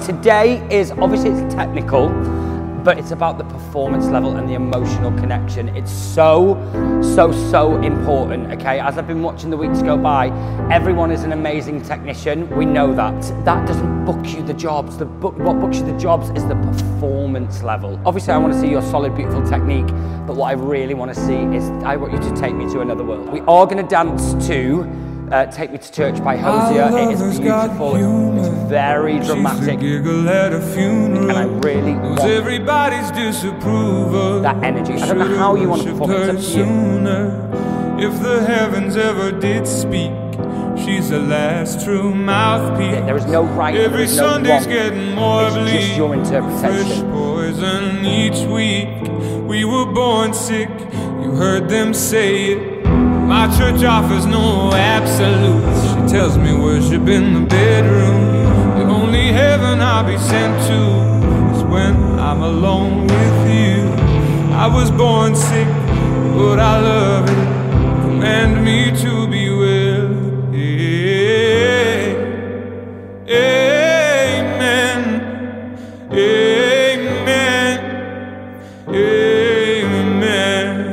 Today is, obviously it's technical, but it's about the performance level and the emotional connection. It's so important, okay? As I've been watching the weeks go by, everyone is an amazing technician. We know that. That doesn't book you the jobs. What books you the jobs is the performance level. Obviously, I want to see your solid, beautiful technique, but what I really want to see is I want you to take me to another world. We are going to dance to Take Me to Church by Hosiery. It is beautiful, it's very dramatic, and I really want everybody's disapproval. That energy. I don't know how you want to perform it, it's up to you. If the heavens ever did speak, she's the last true mouthpiece. There is no right, there is no wrong. It's just your interpretation. Fresh poison each week. We were born sick, you heard them say it. My church offers no absolutes. She tells me worship in the bedroom. The only heaven I'll be sent to is when I'm alone with you. I was born sick, but I love it. Command me to be well. Yeah. Amen. Amen. Amen.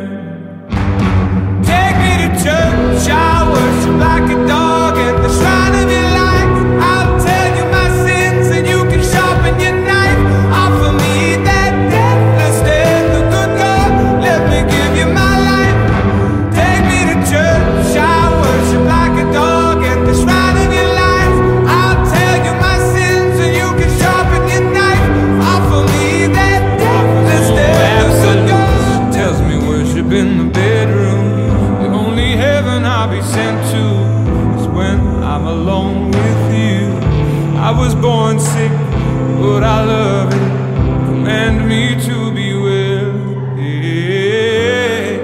Church, I worship like a dog at the shrine of your light. I'll tell you my sins and you can sharpen your knife. Offer me that deathless death, the good God, let me give you my life. Take me to church, I worship like a dog at the shrine of your life. I'll tell you my sins and you can sharpen your knife. Offer me that deathless death, the good God. She tells me worship in the bedroom. Heaven I'll be sent to is when I'm alone with you. I was born sick, but I love it. Command me to be well. Yeah.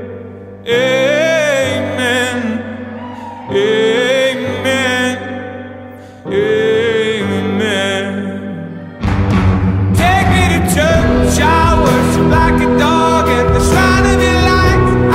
Amen. Amen. Amen. Take me to church, I worship like a dog at the shrine of your light.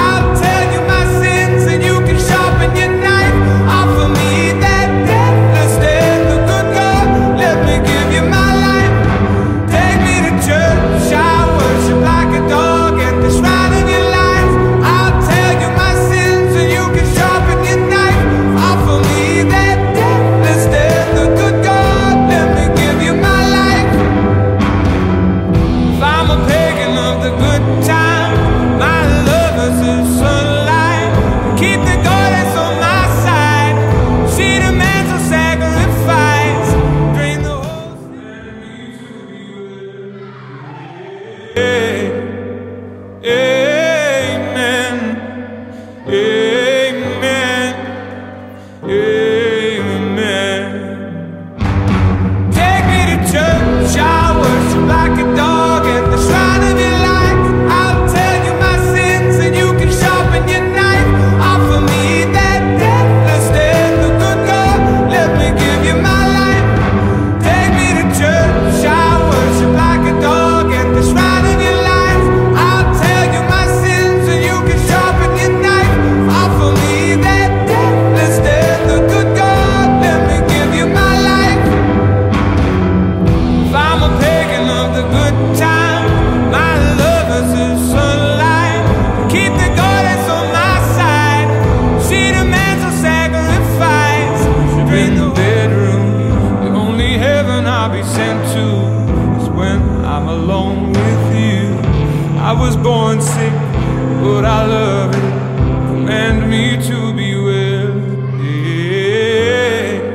I was born sick, but I love it. Command me to be well. Yeah.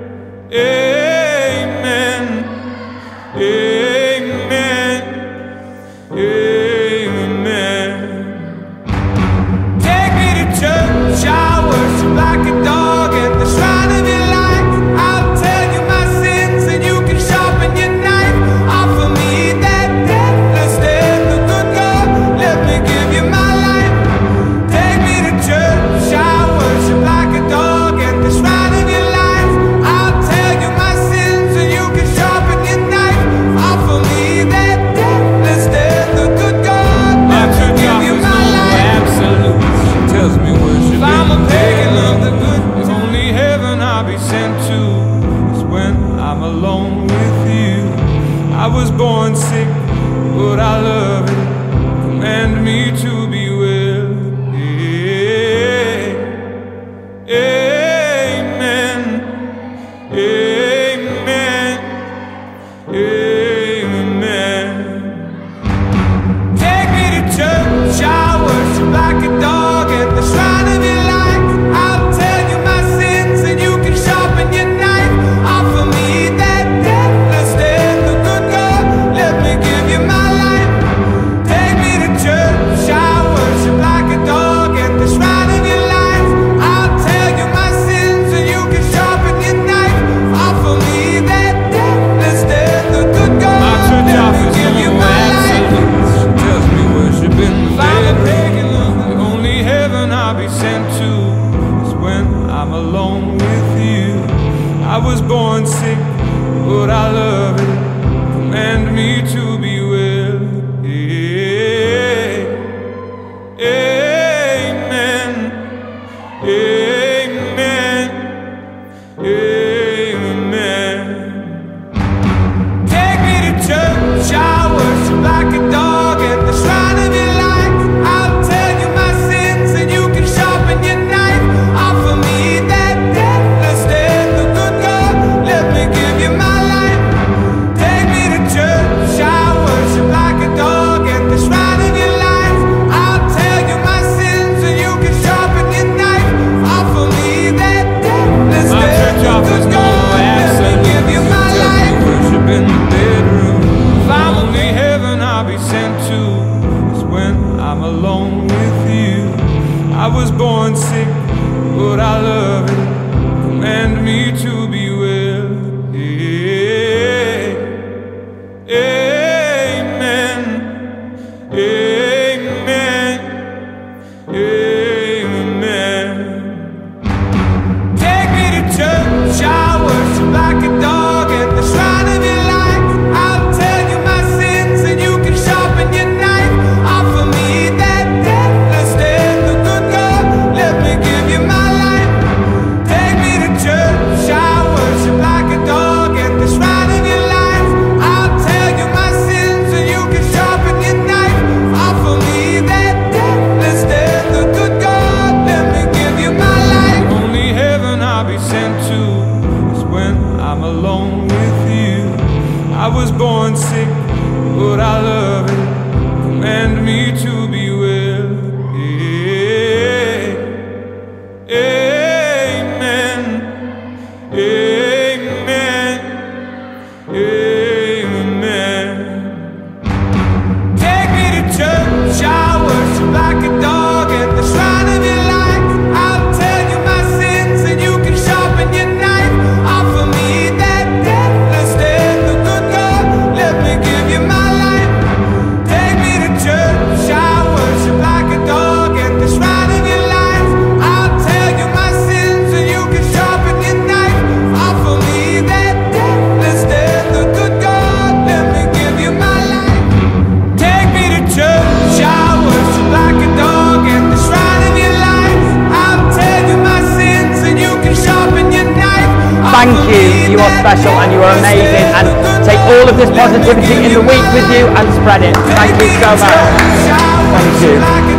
Amen. Amen. Amen. Take me to church, I worship like a dog at the shrine of your light. I'll tell you my sins and you can sharpen your knife. Offer me that deathless death, the good God, let me give you my life. Take me to church, I worship like a dog at the shrine of your life. I'll tell you my sins and you can sharpen your knife. Offer me that deathless death, the good God, let me give you my life. Absolute. She tells me worship. If I'm a pagan of the good, the only heaven I'll be sent to is when I'm alone with you. I was born sick, but I love it. Command me to be well. Amen. Amen. Amen. Take me to church, I worship like a dog at the shrine of your light. I'll tell you my sins and you can sharpen your knife. Offer me that deathless death, the good God, let me give you my life. Take me to church, I worship like a dog at the shrine of your life. I'll tell you my sins and you can sharpen your knife. Offer me that deathless death, the good God, my church offers give you my life. Tells me worship in the bedroom. The only heaven I'll be sent to is when I'm alone with you. I was born sick, but I love it. Command me to be well. Amen. Amen. Amen. Take me to church, I worship like a dog at the shrine of your light. I'll tell you my sins and you can sharpen your knife. Offer me that deathless death, the good God, let me give you my life. Take me to church, I worship like a dog at the shrine of your life. I'll tell you my sins and you can sharpen your knife. Offer me that deathless death, the good God, let me give you my life. Worship in the bedroom. If I'm only heaven I'll be sent to is when I'm alone with you. I was born sick, but I love it. Command me to be well. Amen. Amen. Amen. Take me to church, I worship like a dog at the shrine of your light. I'll tell you my sins and you can sharpen your knife. Offer me that deathless death, the good God, let me give you my life. Take me to church, I worship like a dog at the shrine of your life. I'll tell you my sins and you can sharpen your knife. Offer me that deathless death, the good God, let me give you my life. Only heaven I'll be sent to is when I'm alone with you. I was born sick, but I love it. Command me to be well. Amen. Amen. Amen. Take me to church, I worship like a dog at the shrine of your light. I'll tell you my sins and you can sharpen your knife. Offer me that deathless death, the good God, let me give you my life. Take me to church, I worship like a dog at the shrine of your life. I'll tell you my sins and you can sharpen your knife. Offer me that deathless death, the good God, let me give you my life. Take me to church, I worship like a dog at the shrine of your life. I'll tell you my sins and you can sharpen your knife. Thank you, you are special and you are amazing, and take all of this positivity in the week with you and spread it. Thank you so much. Thank you.